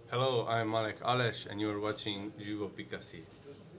Hello, I'm Malek Ales and you're watching Živo Pikasi.